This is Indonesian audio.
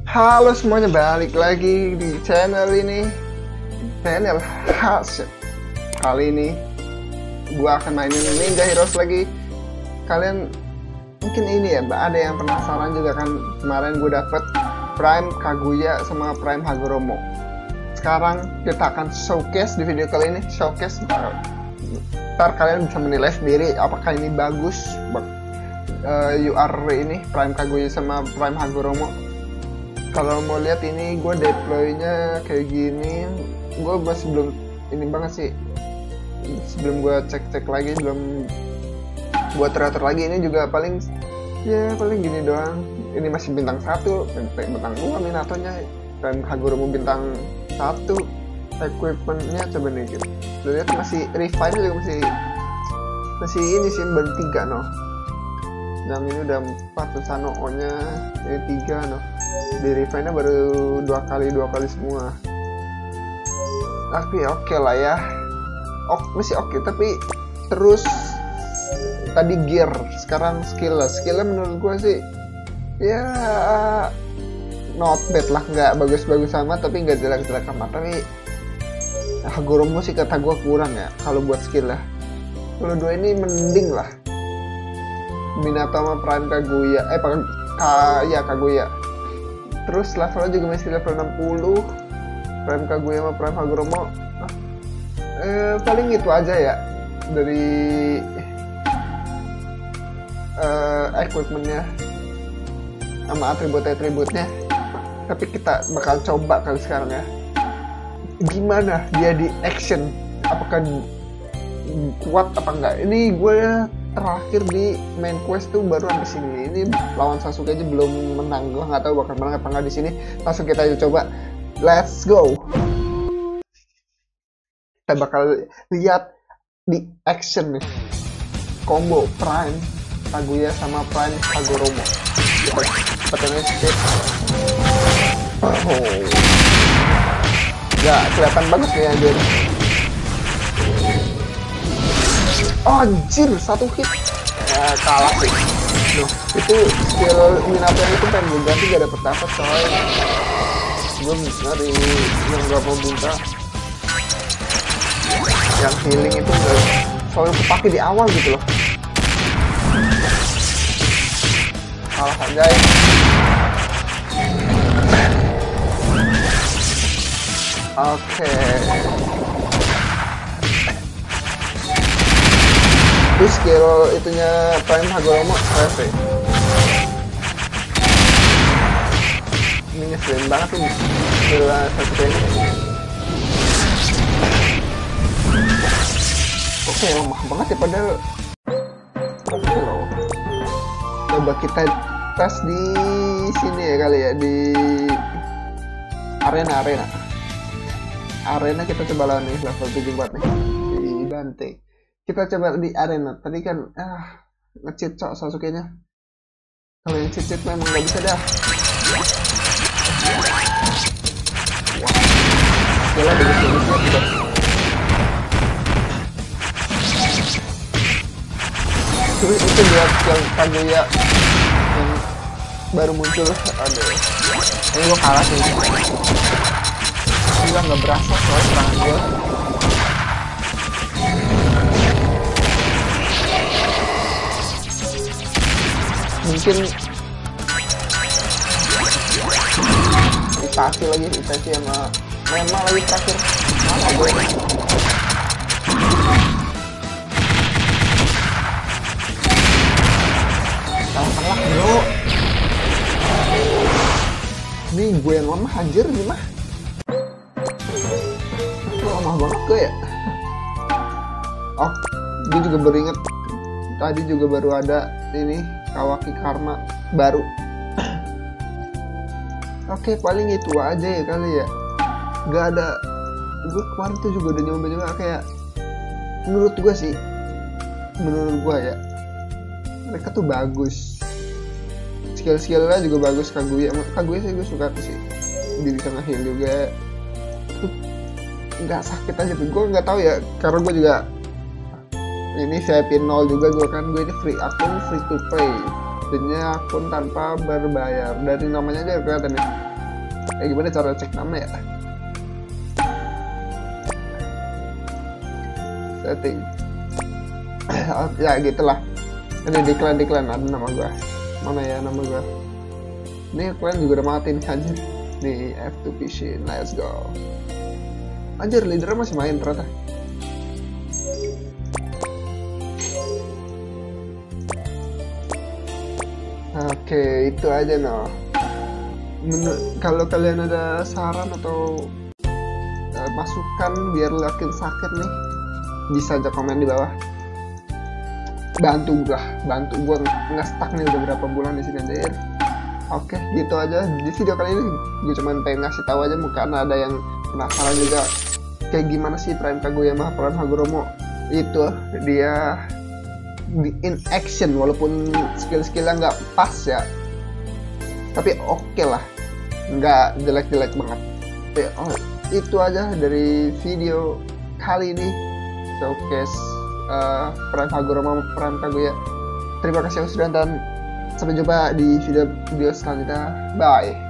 Halo semuanya, balik lagi di channel ini, channel Hasyim. Kali ini gua akan mainin Ninja Heroes lagi. Kalian mungkin ini ya, ada yang penasaran juga kan, kemarin gue dapet Prime Kaguya sama Prime Hagoromo. Sekarang kita akan showcase di video kali ini, showcase. Ntar kalian bisa menilai sendiri apakah ini bagus. UR ini Prime Kaguya sama Prime Hagoromo. Kalau mau lihat ini gue deploynya kayak gini, gue masih belum ini banget sih, sebelum gue cek lagi, belum buat teratur lagi. Ini juga paling gini doang. Ini masih bintang 1, bintang 2 Minatonya, dan Hagoromo bintang 1. Equipmentnya coba nih gitu, lihat masih refine juga, masih ini sih, baru 3 noh. Dan ini udah 4 Susanoo nya, ini 3 noh. Di refine nya baru 2 kali semua. Tapi oke lah ya, masih oke. Tapi terus tadi gear, sekarang skillnya menurut gue sih ya not bad lah, nggak bagus-bagus sama, tapi nggak jelek-jelek amat. Tapi Hagoromo sih kata gue kurang ya kalau buat skillnya. Kalau dua ini mending lah. Minato sama Prime Kaguya, Kaguya. Terus levelnya juga masih level 60. Prime Kaguya sama Prime Hagoromo paling itu aja ya dari equipmentnya sama atributnya. Tapi kita bakal coba kali sekarang ya, gimana dia di action, apakah kuat apa enggak. Ini gue terakhir di main quest tuh baru sampai sini. Ini lawan Sasuke aja belum menang. Gue nggak tahu bakal menang apa enggak di sini. Langsung kita coba, let's go. Kita bakal lihat di action nih, combo Prime Kaguya sama Prime Hagoromo. Sepertinya skip. Gak kelihatan banget ya anjir. Anjir, 1 hit kalah sih. Loh, itu skill Minato yang itu pengen gue ganti, gak dapet soalnya gue dari yang gak mau minta yang healing itu selalu kepake di awal gitu loh. Kalah guys. Oke. Terus skill itunya Prime Hagoromo perfect. Ini ngeselin banget tuh skill Sasuke ini. Oke, lemah banget ya padahal. Oke loh. Coba kita tes di sini ya kali ya, di arena kita coba lawan nih, level 74 nih di Dante. Kita coba di arena. Tadi kan nge-cheat Sasuke nya. Kalau yang cheat memang nggak bisa dah. Yalah, bagus-bagusnya juga. Terus itu buat yang Kaguya yang baru muncul. Aduh, ini gua kalah sih. Gila, nggak berasa soal serangan gue. Mungkin Itachi sama Mema lagi terakhir. Mana gue? Salah bro. Ini gue yang lemah anjir, gimana? Lemah banget gue ya. Oh, gue juga baru inget, tadi juga baru ada ini Kawaki Karma baru. Oke, paling itu aja ya kali ya. Gak ada. Gue kemarin tuh juga udah nyoba kayak, menurut gue ya, mereka tuh bagus. Skill-skillnya juga bagus. Kaguya sih gue suka tuh sih. Dia bisa nge-heal juga. Nggak sakit aja tuh. Gue nggak tahu ya, karena gue juga ini VIP 0 juga gue kan. Gue ini akun free to play. Jadinya akun tanpa berbayar. Dari namanya aja kelihatan nih. Gimana cara cek nama ya? Setting. Ya gitulah. Ini Declan ada nama gua. Mana ya nama gua? Ini kalian juga udah mati nih anjir. Nih F2 PC, let's go. Anjir leadernya masih main ternyata. Oke, itu aja no. Kalau kalian ada saran atau masukan biar makin sakit nih, bisa aja komen di bawah. Bantu gua nggak stuck nih udah berapa bulan di sini anjir. Oke, gitu aja di video kali ini. Gue cuman pengen ngasih tahu aja karena ada yang penasaran juga kayak gimana sih Prime Kaguya sama Prime Hagoromo itu dia in action, walaupun skill-skillnya nggak pas ya, tapi oke lah, nggak jelek-jelek banget. Itu aja dari video kali ini, showcase Prime Hagoromo sama Prime Kaguya. Terima kasih yang sudah nonton, sampai jumpa di video selanjutnya, bye.